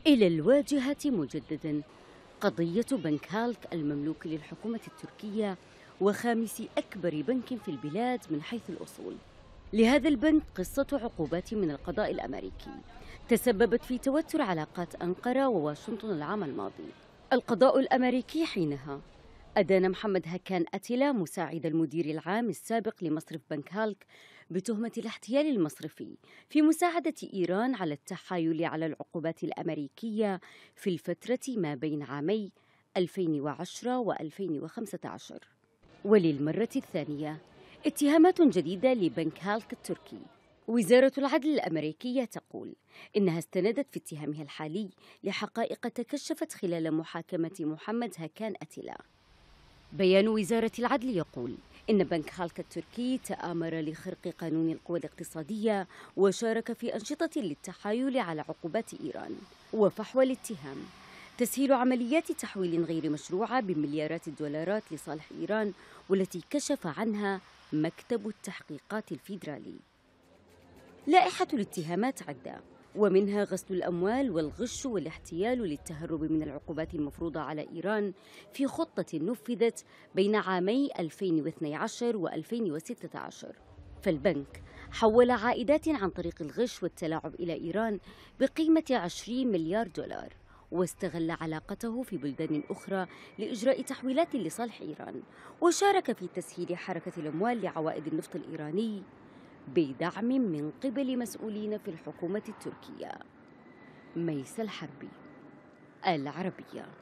إلى الواجهة مجددا. قضية بنك هالك المملوك للحكومة التركية وخامس أكبر بنك في البلاد من حيث الأصول. لهذا البنك قصة عقوبات من القضاء الأمريكي تسببت في توتر علاقات أنقرة وواشنطن العام الماضي. القضاء الأمريكي حينها أدان محمد هكان أتيلا مساعد المدير العام السابق لمصرف بنك هالك بتهمة الاحتيال المصرفي في مساعدة إيران على التحايل على العقوبات الأمريكية في الفترة ما بين عامي 2010 و2015. وللمرة الثانية اتهامات جديدة لبنك هالك التركي. وزارة العدل الأمريكية تقول إنها استندت في اتهامها الحالي لحقائق تكشفت خلال محاكمة محمد هكان أتيلا. بيان وزارة العدل يقول إن بنك هالك التركي تآمر لخرق قانون القوى الاقتصادية وشارك في أنشطة للتحايل على عقوبات إيران وفحوى الاتهام تسهيل عمليات تحويل غير مشروعة بمليارات الدولارات لصالح إيران والتي كشف عنها مكتب التحقيقات الفيدرالي. لائحة الاتهامات عدة، ومنها غسل الأموال والغش والاحتيال للتهرب من العقوبات المفروضة على إيران في خطة نفذت بين عامي 2012 و2016. فالبنك حول عائدات عن طريق الغش والتلاعب إلى إيران بقيمة 20 مليار دولار، واستغل علاقته في بلدان أخرى لإجراء تحويلات لصالح إيران، وشارك في تسهيل حركة الأموال لعوائد النفط الإيراني بدعم من قبل مسؤولين في الحكومة التركية. ميس الحربي، العربية.